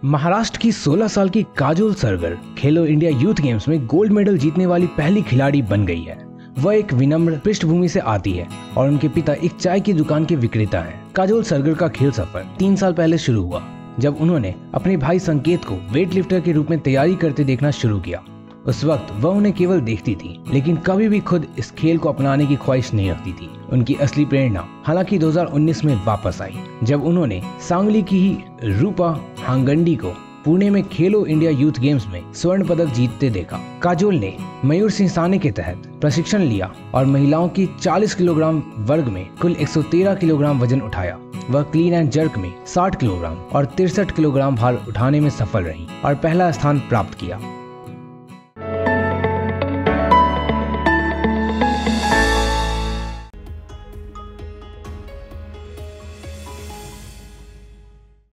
महाराष्ट्र की 16 साल की Kajol Sargar Khelo India youth games में गोल्ड मेडल जीतने वाली पहली खिलाड़ी बन गई है। वह एक विनम्र पृष्ठभूमि से आती है और उनके पिता एक चाय की दुकान के विक्रेता हैं। काजोल सरगर का खेल सफर 3 साल पहले शुरू हुआ, जब उन्होंने अपने भाई संकेत को वेट लिफ्टर के रूप में तैयारी करते देखना शुरू किया। उस वक्त वह उन्हें केवल देखती थी, लेकिन कभी भी खुद इस खेल को अपनाने की ख्वाहिश नहीं रखती थी। उनकी असली प्रेरणा हालांकि 2019 में वापस आई, जब उन्होंने सांगली की ही रूपा हांगंडी को पुणे में खेलो इंडिया यूथ गेम्स में स्वर्ण पदक जीतते देखा। काजोल ने मयूर सिंह के तहत प्रशिक्षण लिया और महिलाओं की 40 किलोग्राम वर्ग में कुल 113 किलोग्राम वजन उठाया। वह क्लीन एंड जर्क में 60 किलोग्राम और 63 किलोग्राम भार उठाने में सफल रही और पहला स्थान प्राप्त किया।